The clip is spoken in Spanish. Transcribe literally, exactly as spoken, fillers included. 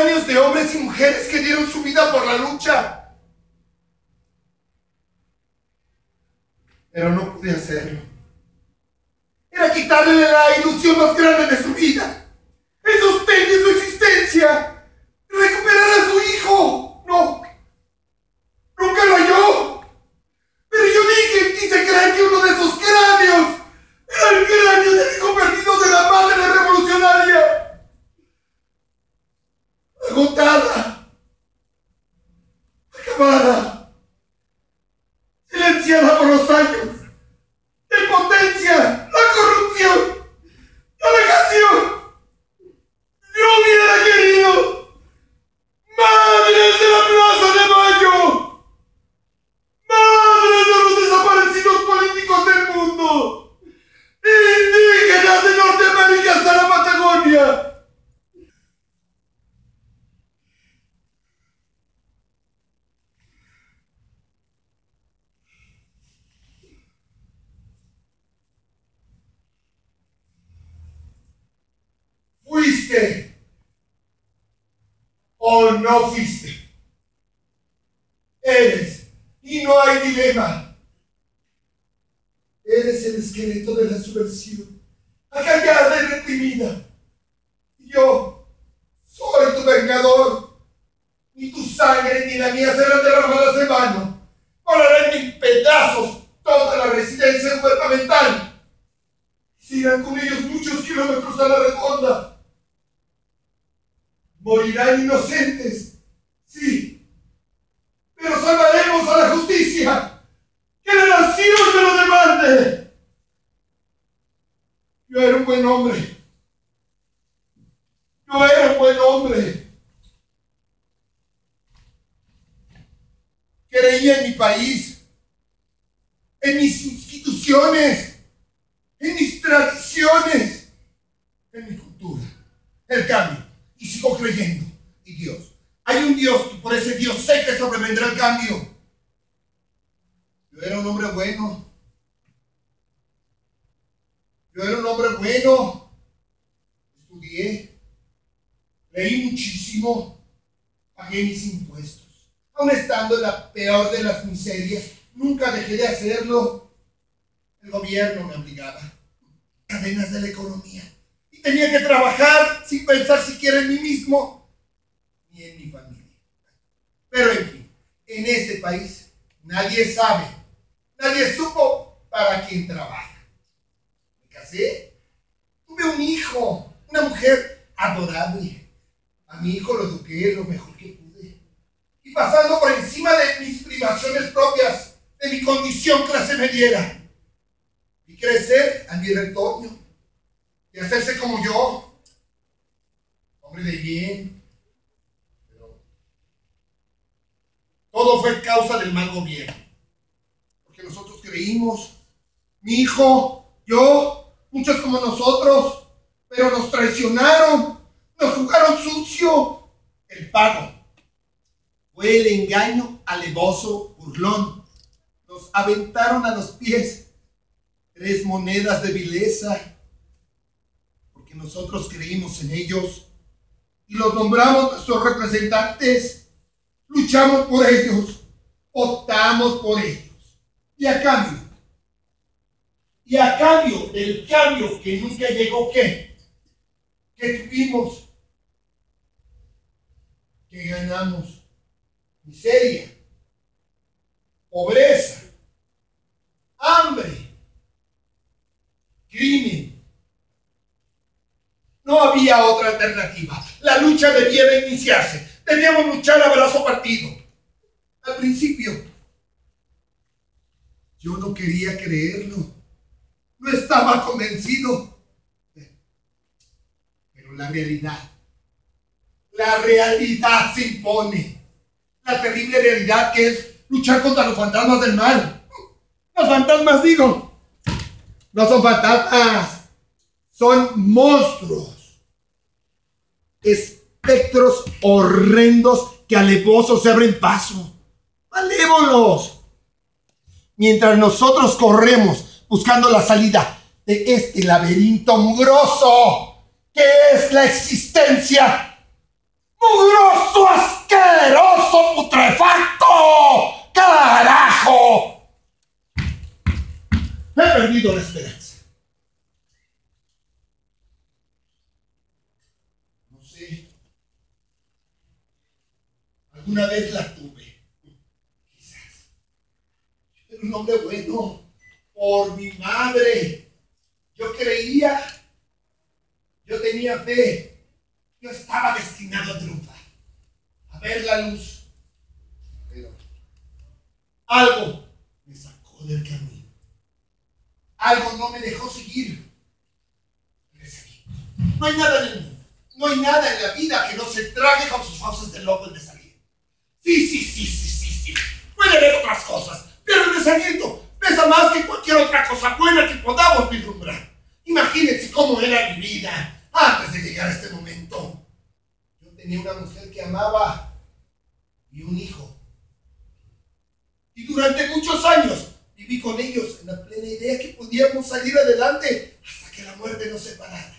cráneos de hombres y mujeres que dieron su vida por la lucha. Pero no pude hacerlo. Era quitarle la ilusión más grande de su vida, el sostén de su existencia, recuperar a su hijo. No, nunca lo halló. Pero yo dije, quise creer que uno de esos cráneos era el cráneo del hijo perdido de la madre revolucionaria. Agotada, acabada, silenciada por los años, la impotencia, la corrupción, la vejación. Yo hubiera querido madres de la Plaza de Mayo, madres de los desaparecidos políticos del mundo, indígenas de Norteamérica hasta la Patagonia. ¿Fuiste o no fuiste? Eres, y no hay dilema. Eres el esqueleto de la subversión, acallada y reprimida. Y yo soy tu vengador. Ni tu sangre ni la mía serán derramadas en vano. Volarán en pedazos toda la residencia gubernamental. Se irán con ellos muchos kilómetros a la redonda. Morirán inocentes, sí, pero salvaremos a la justicia. ¡Que la nación me lo demande! Yo era un buen hombre. Yo era un buen hombre. Creía en mi país, en mis instituciones, en mis tradiciones, en mi cultura, el cambio. Y sigo creyendo. Y Dios. Hay un Dios y por ese Dios sé que sobrevendrá el cambio. Yo era un hombre bueno. Yo era un hombre bueno. Estudié. Leí muchísimo. Pagué mis impuestos. Aun estando en la peor de las miserias, nunca dejé de hacerlo. El gobierno me obligaba. Cadenas de la economía. Tenía que trabajar sin pensar siquiera en mí mismo ni en mi familia. Pero en fin, en este país nadie sabe, nadie supo para quién trabaja. Me casé, tuve un hijo, una mujer adorable. A mi hijo lo eduqué lo mejor que pude. Y pasando por encima de mis privaciones propias, de mi condición clase mediera, y crecer a mi retoño. Y hacerse como yo, hombre de bien. Pero todo fue causa del mal gobierno. Porque nosotros creímos, mi hijo, yo, muchos como nosotros, pero nos traicionaron, nos jugaron sucio. El pago fue el engaño alevoso, burlón. Nos aventaron a los pies tres monedas de vileza. Nosotros creímos en ellos y los nombramos nuestros representantes, luchamos por ellos, votamos por ellos. Y a cambio, y a cambio del cambio que nunca llegó, ¿qué? ¿Qué tuvimos? ¿Qué ganamos? Miseria, pobreza, hambre, crimen. No había otra alternativa. La lucha debía de iniciarse. Debíamos luchar a brazo partido. Al principio, yo no quería creerlo. No estaba convencido. Pero la realidad, la realidad se impone. La terrible realidad que es luchar contra los fantasmas del mal. Los fantasmas, digo, no son fantasmas. Son monstruos, espectros horrendos que alevosos se abren paso. ¡Malévolos! Mientras nosotros corremos buscando la salida de este laberinto mugroso que es la existencia, ¡Mugroso, asqueroso, putrefacto! ¡Carajo! He perdido la esperanza. No sé. Alguna vez la tuve. Quizás. Era un hombre bueno. Por mi madre. Yo creía. Yo tenía fe. Yo estaba destinado a triunfar, a ver la luz. Pero algo me sacó del camino. Algo no me dejó seguir. Me seguí. No hay nada en el mundo, no hay nada en la vida que no se trague con sus fauces de lobo el desaliento. Sí, sí, sí, sí, sí, sí. Puede haber otras cosas, pero el desaliento pesa más que cualquier otra cosa buena que podamos vislumbrar. Imagínense cómo era mi vida antes de llegar a este momento. Yo tenía una mujer que amaba y un hijo. Y durante muchos años viví con ellos en la plena idea que podíamos salir adelante hasta que la muerte nos separara.